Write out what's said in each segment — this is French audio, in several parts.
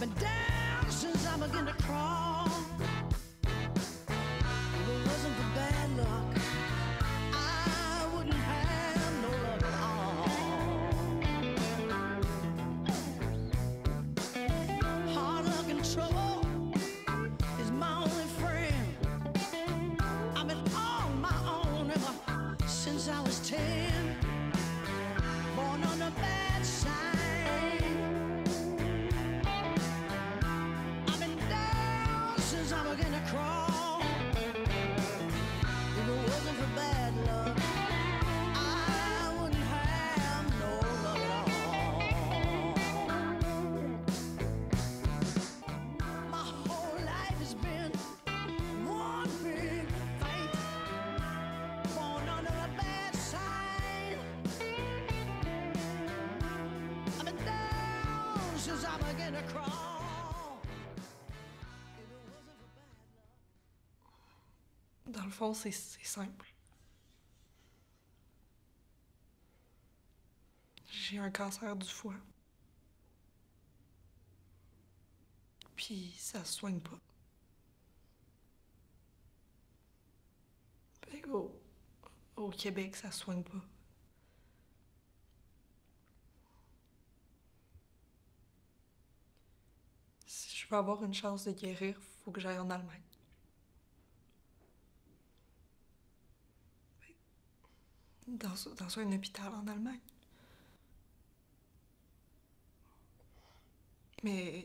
been down since I began to crawl. If it wasn't for bad luck, I wouldn't have no luck at all. Hard luck and trouble is my only friend. I've been on my own ever since I was 10. Born on the bad side. I've been down since I began to crawl. If it wasn't for bad luck, I wouldn't have no luck at all. My whole life has been one big fight. Born under the bad side. I've been down since I began to crawl. If it wasn't for bad luck. Dans le fond, c'est simple. J'ai un cancer du foie. Puis ça se soigne pas. Fait au Québec, ça se soigne pas. Si je veux avoir une chance de guérir, faut que j'aille en Allemagne. Dans un hôpital en Allemagne. Mais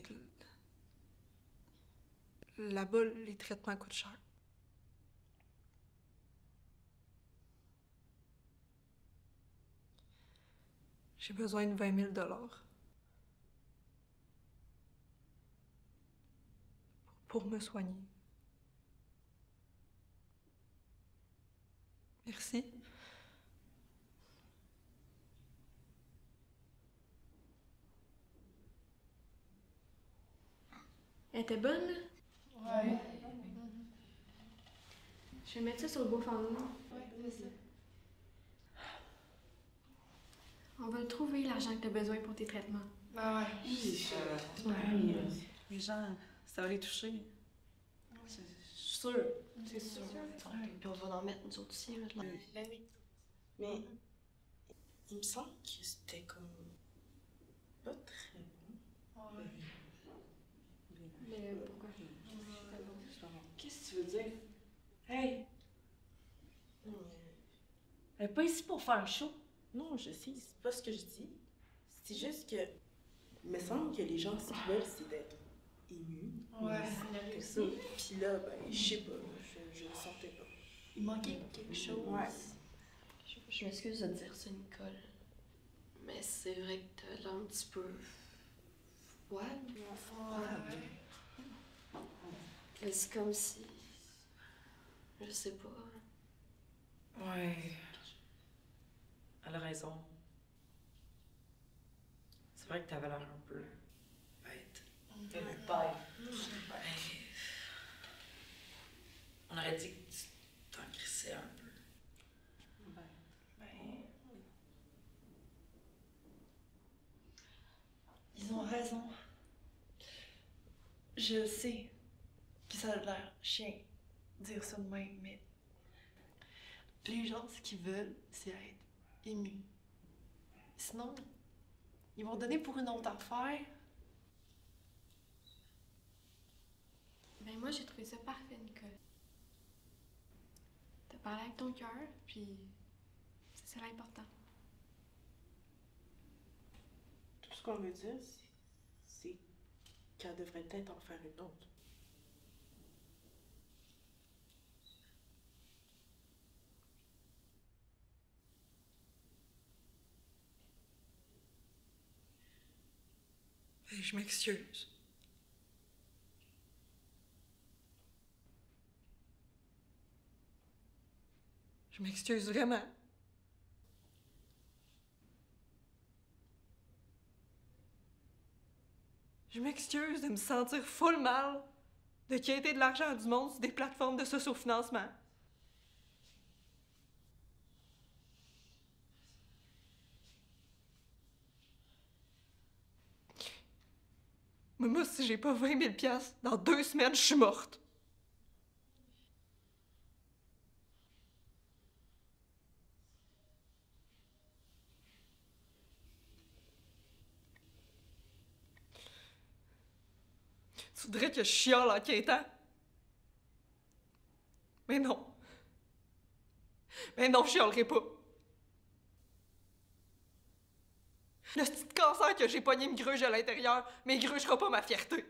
là-bas, les traitements coûtent cher. J'ai besoin de 20 000 pour me soigner. Merci. Elle était bonne, là? Ouais. Je vais mettre ça sur le beau fond. Ouais, c'est ça. On va le trouver, l'argent que t'as besoin pour tes traitements. Ah ouais. Les gens, ça va les toucher. Je suis sûre. C'est sûr. Puis on va en mettre nous autres aussi. Là. Mais il me semble que c'était comme pas très bon. Mais pourquoi? Qu'est-ce que tu veux dire? Hey! Non, Elle est pas ici pour faire un show. non, je sais, c'est pas ce que je dis. C'est juste que il me semble que les gens, ce qu'ils veulent, c'est d'être émus. Ouais, C'est ça. Puis là, ben, je sais pas, je le sentais pas. il manquait quelque chose. Ouais. Je m'excuse de te dire ça, Nicole. Mais c'est vrai que t'as l'air un petit peu froide. Mais c'est comme si... Je sais pas. Ouais. Elle a raison. C'est vrai que t'avais l'air un peu bête. On aurait dit que tu t'en crissais un peu. Ils ont raison. Je sais que ça a l'air chien dire ça de même, mais les gens, ce qu'ils veulent, c'est être émus. Sinon, ils vont donner pour une autre affaire. Ben moi, j'ai trouvé ça parfait, Nicole. T'as parlé avec ton cœur, puis c'est ça l'important. Tout ce qu'on veut dire, c'est qu'elle devrait peut-être en faire une autre. Ben, je m'excuse. Je m'excuse vraiment. Je m'excuse de me sentir full mal de quêter de l'argent du monde sur des plateformes de sociofinancement. Mais moi, si j'ai pas 20 000 piastres, dans 2 semaines, je suis morte. Tu voudrais que je chiale en quêtant? Mais non. Mais non, je chialerai pas. Le petit cancer que j'ai pogné me gruge à l'intérieur, mais il grugera pas ma fierté.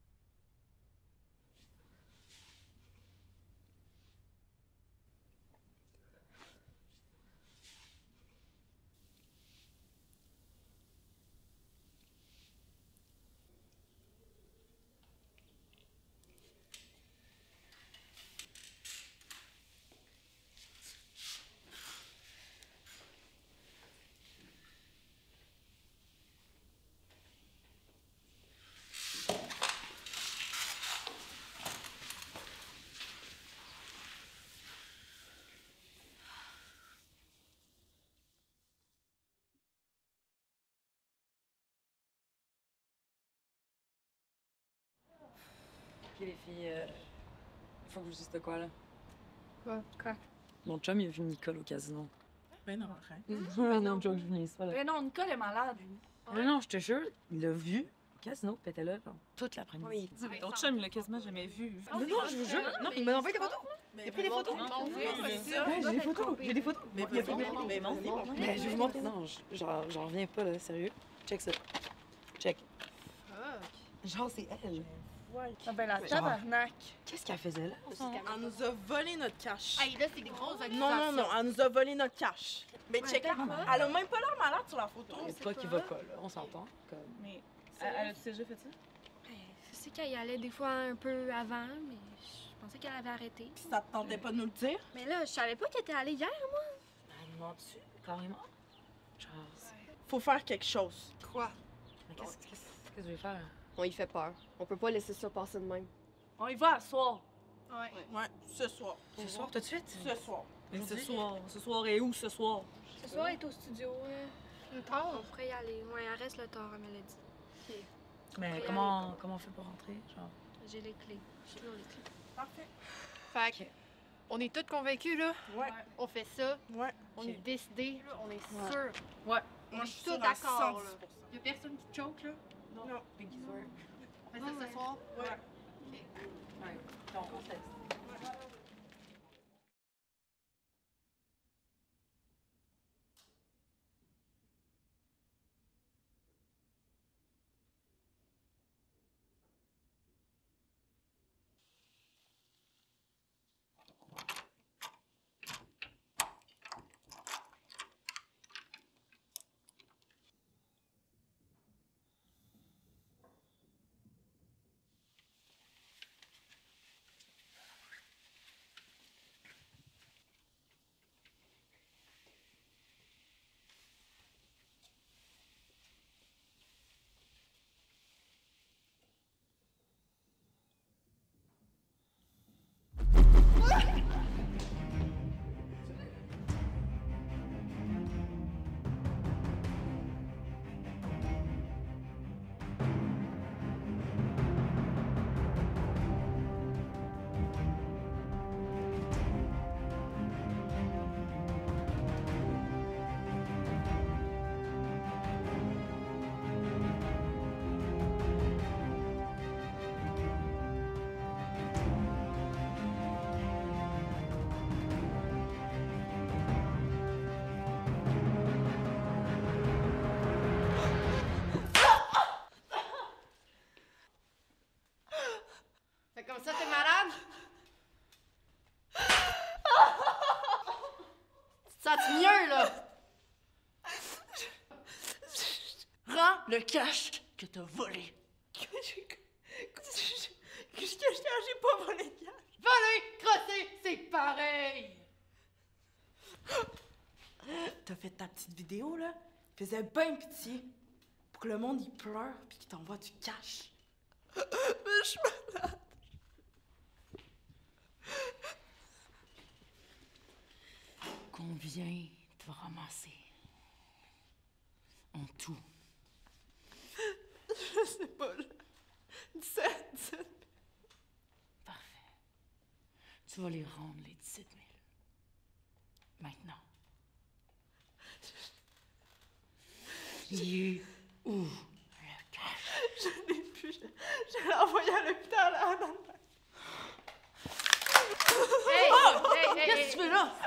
Ok, les filles, faut que je vous dise de quoi, là. Quoi? Mon chum, il a vu Nicole au casino. Ben non, arrête. Non, joke, je vous niaise pas, là. Mais non, Nicole est malade. Non, je te jure, il l'a vu au casino, puis elle était là, genre, toute l'après-midi. Ton chum, il l'a quasiment jamais vu. Non, je vous jure. Non, il m'a envoyé des photos. Il a pris des photos. Ouais, J'ai des photos. J'ai des photos. Mais Il a vas-y, fait- mais vas-y. Mais je vais vous montrer. Non, j'en reviens pas, là, sérieux. Check ça. Check. Genre, c'est elle. Ah ben la tabarnak. Qu'est-ce qu'elle faisait là? Elle nous a volé notre cash. Hey, là, c'est des grosses Non, elle nous a volé notre cash. Mais check, elle a même pas l'air malade sur la photo. C'est toi qui va pas, là. On s'entend. Comme... Mais elle a-tu déjà fait ça? Je sais qu'elle y allait des fois un peu avant, mais je pensais qu'elle avait arrêté. Puis ça te tentait pas de nous le dire? Mais là, je savais pas qu'elle était allée hier. Elle ment dessus, carrément. Genre, Faut faire quelque chose. Quoi? mais qu'est-ce que je vais faire? On y fait peur. On peut pas laisser ça passer de même. On y va à soir. Ouais, ce soir. Ce soir, tout de suite? Ce soir. Mais ce soir. Ce soir et où ce soir? Ce soir, elle est au studio. Tard. On pourrait y aller. Ouais, elle reste le tard, elle me l'a dit. Mais comment on fait pour rentrer? Genre. J'ai les clés. J'ai toujours les clés. Parfait. Fait que, on est tous convaincus, là. Ouais. On fait ça. Ouais. On est décidés, là. On est sûrs. Moi, On est je suis tous sûre à d'accord, là. 110%. Y'a personne qui choke, là. Non. On fait ça ce soir. Ouais. Donc, on se laisse. Fait comme ça, t'es malade? Tu te sens mieux, là? Rends le cash que t'as volé. Qu'est-ce que j'ai pas volé de cash? Voler, crosser, c'est pareil! T'as fait ta petite vidéo, là? Faisais bien pitié. Pour que le monde y pleure puis qu'il t'envoie du cash. Mais je suis malade. Combien tu vas ramasser? En tout. Je sais pas, là. 17. Parfait. Tu vas les rendre, les 17 000. Maintenant. Il est où le cash? Je l'ai plus. Je l'ai envoyé à l'hôpital à Anna. Hey! Hey! Hey! Qu'est-ce que tu fais là?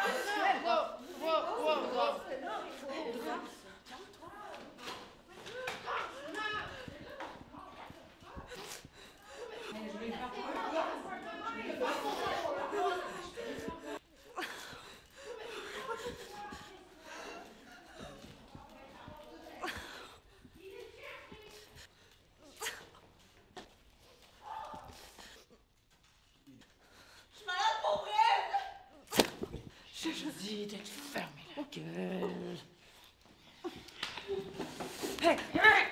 Je te dis de te fermer la gueule. Hey! Hey!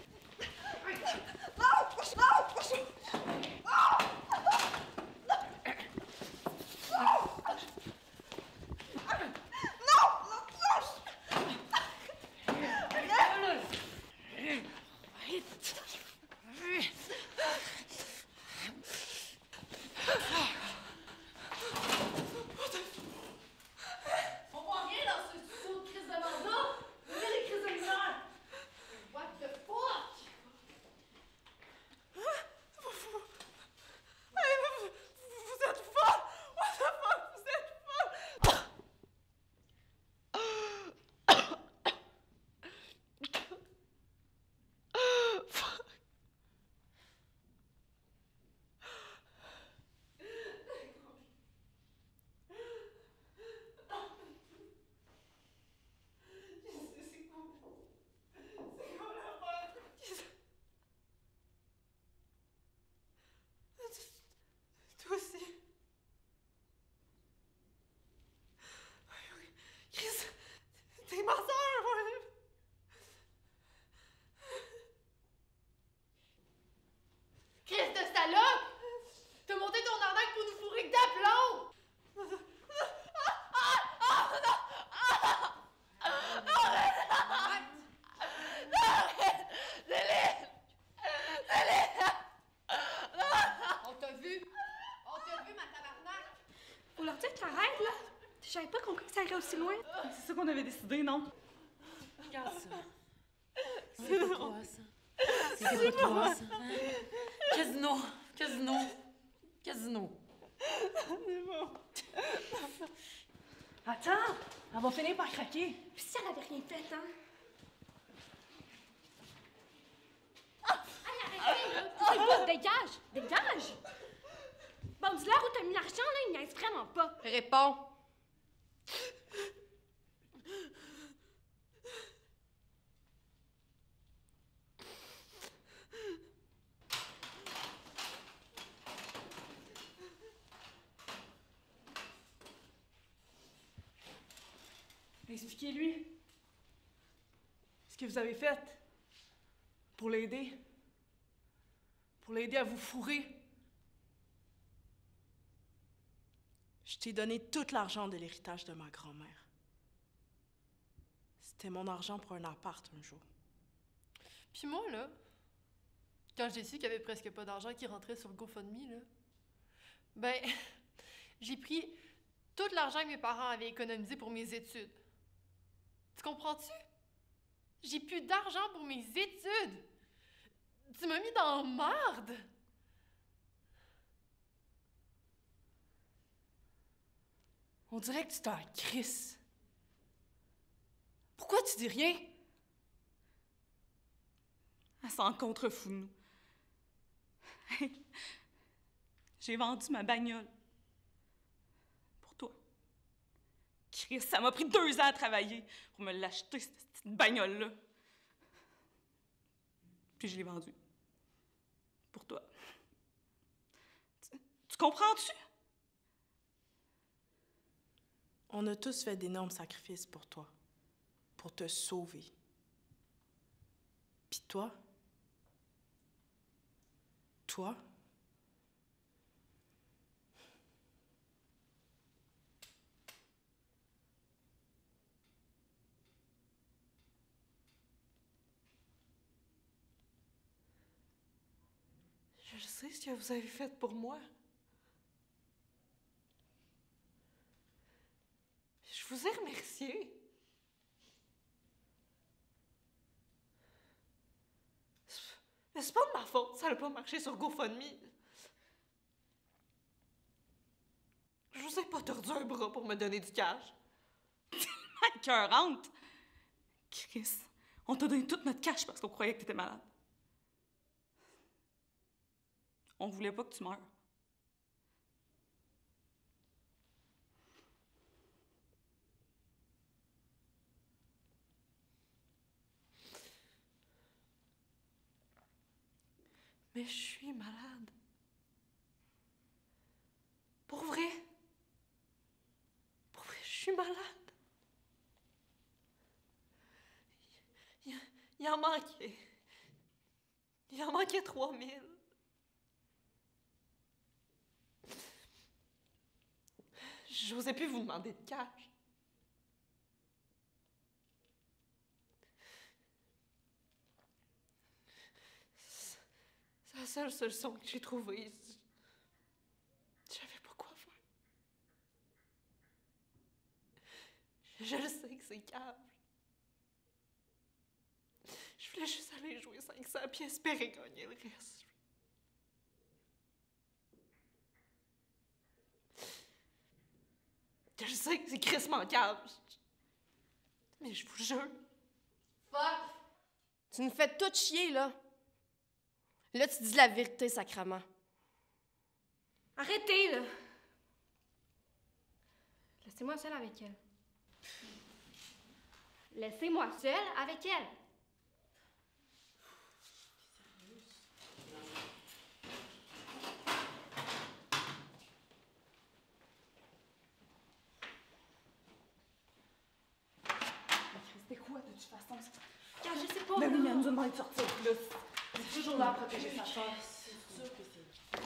On voit rien dans ce saut de crise de mandat! Regardez les crises de misère! What the fuck? Vous êtes folle! What the fuck? Vous êtes folle! Toi aussi. Chris, t'es ma soeur, ouais. Crise de salope! T'as monté ton arnaque pour nous fourrer que d'aplomb! On t'a vu! On t'a vu, ma tabarnak! Faut leur dire que t'arrêtes, là. J'avais pas compris que ça irait aussi loin. C'est ça qu'on avait décidé, non? Regarde ça. C'est pas toi, ça. C'est pas toi, ça. Hein? Casino. Casino. Casino. C'est bon. Attends! Elle va finir par craquer. Puis si elle avait rien fait, hein? Hey, arrêtez, là! C'est bon, dégage! Dégage! Bon, dis-leur où t'as mis l'argent, là, il niaise vraiment pas. Réponds! Expliquez-lui. Ce que vous avez fait. Pour l'aider. Pour l'aider à vous fourrer. Je t'ai donné tout l'argent de l'héritage de ma grand-mère. C'était mon argent pour un appart un jour. Puis moi, là, quand j'ai su qu'il y avait presque pas d'argent qui rentrait sur GoFundMe, là, ben, j'ai pris tout l'argent que mes parents avaient économisé pour mes études. Tu comprends-tu? J'ai plus d'argent pour mes études! Tu m'as mis dans la merde! On dirait que tu t'en crisses. Pourquoi tu dis rien? Elle s'en contrefout de nous. J'ai vendu ma bagnole. Pour toi. Chris, ça m'a pris 2 ans à travailler pour me l'acheter, cette petite bagnole-là. Puis je l'ai vendue. Pour toi. Tu comprends-tu? On a tous fait d'énormes sacrifices pour toi, pour te sauver. Puis toi? Toi? Je Je sais ce que vous avez fait pour moi. Je vous ai remercié. Mais c'est pas de ma faute, ça n'a pas marché sur GoFundMe. Je vous ai pas tordu un bras pour me donner du cash. Écœurante! Chris, on t'a donné tout notre cash parce qu'on croyait que t'étais malade. On voulait pas que tu meures. Mais je suis malade. Pour vrai. Pour vrai, je suis malade. Il en manquait. Il en manquait 3000. J'osais plus vous demander de cash. C'est la seule solution que j'ai trouvée. Je savais pas quoi faire. Je le sais que c'est cave. Je voulais juste aller jouer 500 puis espérer gagner le reste. Je sais que c'est crissement cave. Mais je vous jure. Fuck! Tu nous fais tout chier, là. Là, tu dis la vérité, sacrement. Arrêtez, là! Laissez-moi seule avec elle. Laissez-moi seule avec elle. C'était quoi, de toute façon? Car je sais pas. Mais oui, mais elle nous a demandé de sortir, là. C'est toujours là à protéger sa soeur. C'est sûr que c'est...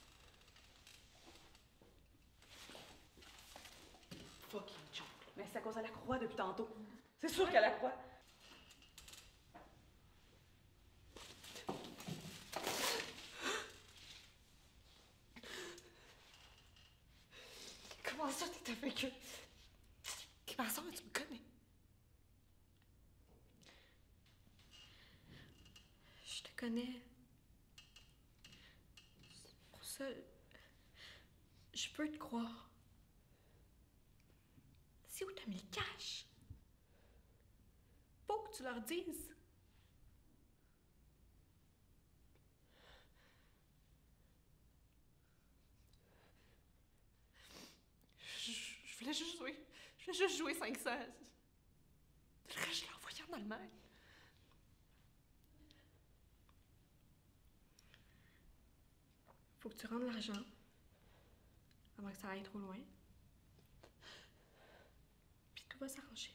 Fucking joke. Mais c'est à cause de la croix depuis tantôt. C'est sûr qu'elle la croit. Comment ça, t'es avec eux? Comment ça, tu me connais? Je te connais. C'est pour ça, je peux te croire. C'est où t'as mis le cash? Faut que tu leur dises. Je voulais juste jouer. Je voulais juste jouer 500. Le reste, je l'ai envoyé en Allemagne. Faut que tu rendes l'argent. Avant que ça aille trop loin. Puis tout va s'arranger.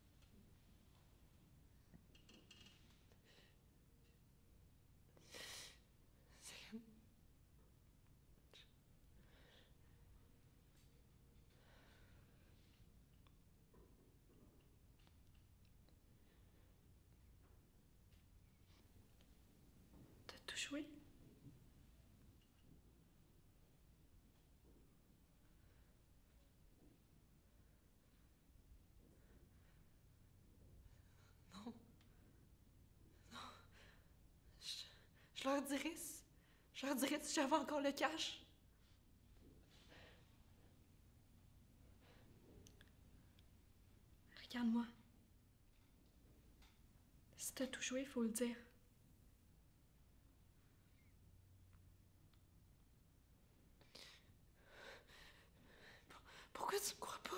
T'as tout joué? Je leur dirais. Je leur dirais si j'avais encore le cash. Regarde-moi. Si t'as tout joué, faut le dire. Pourquoi tu me crois pas?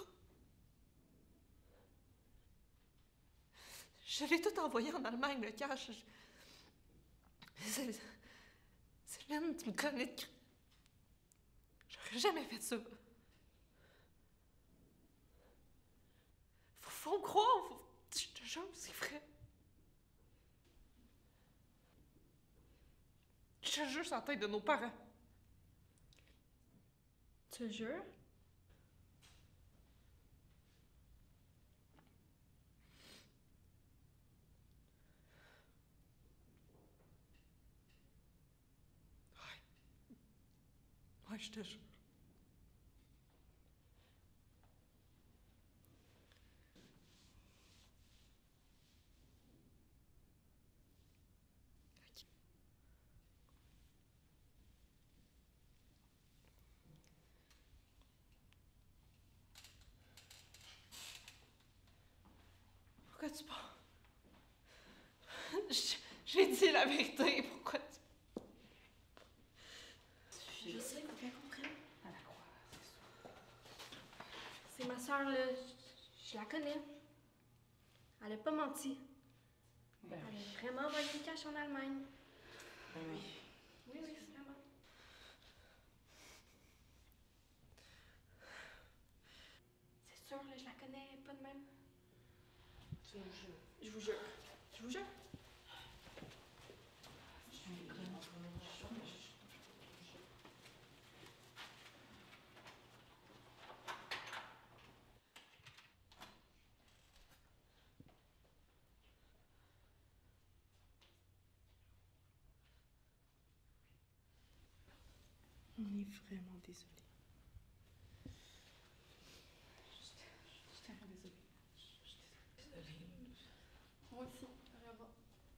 Je l'ai tout envoyé en Allemagne, le cash. Céline, tu me connais. J'aurais jamais fait ça. Faut me croire. Je te jure, c'est vrai. Je te jure, c'est la tête de nos parents. Tu le jures? Ouais, je te jure. Pourquoi tu pars? J'ai dit la vérité. Pourquoi tu... Je sais, faut qu'elle comprenne. C'est ma soeur, là. Je la connais. Elle a pas menti. Ben Elle oui. a vraiment envoyé le cash en Allemagne. Ben oui. Oui, oui, vraiment. C'est sûr, là, je la connais pas de même. Tu me jures. Je vous jure. Je vous jure. On est vraiment désolé. Je suis tellement désolée. Moi aussi, vraiment.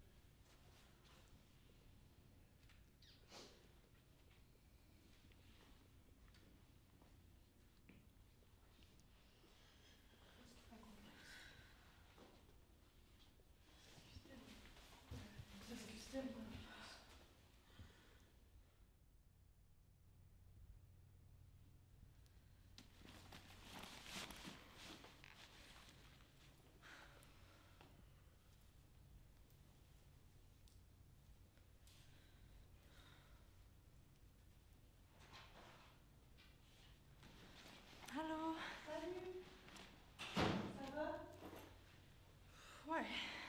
Allô? Salut! Ça va? Ouais.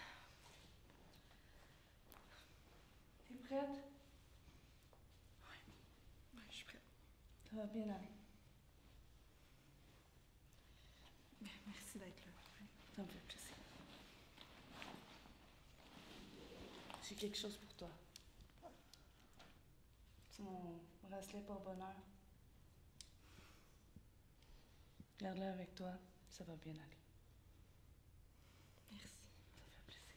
T'es prête? Ouais, je suis prête. Ça va bien aller. Merci d'être là. Ça me fait plaisir. J'ai quelque chose pour toi. C'est mon bracelet pour bonheur. Garde-le avec toi, ça va bien aller. Merci. Ça fait plaisir.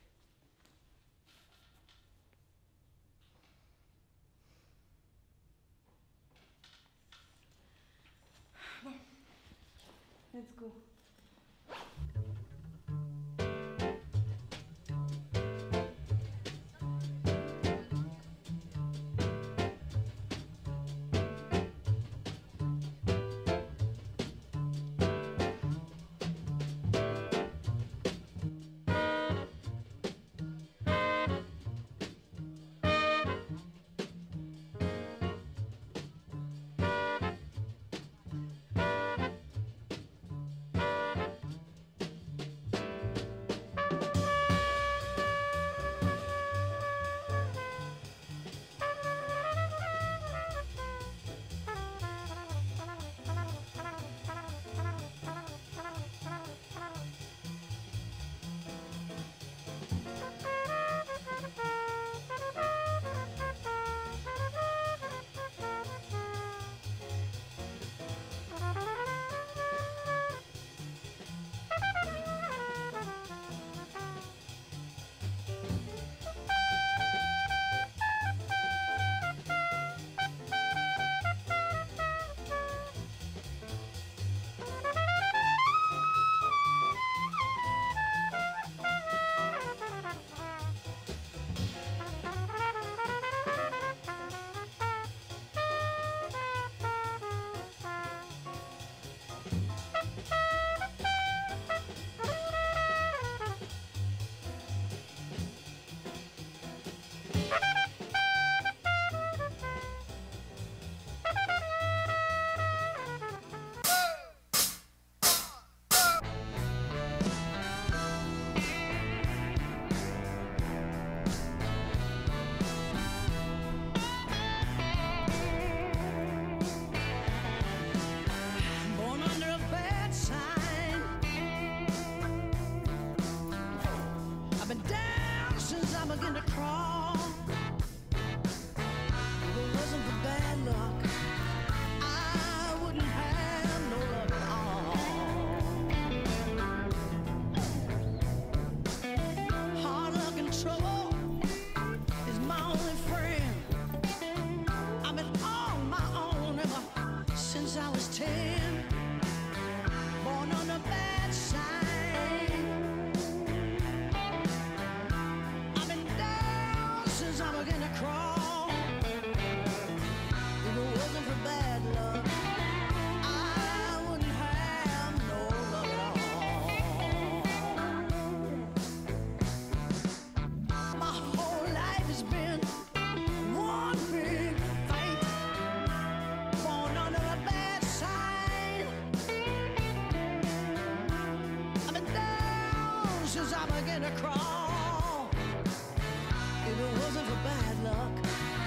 Bon. Let's go. If it wasn't for bad luck, begin to crawl. If it wasn't for bad luck,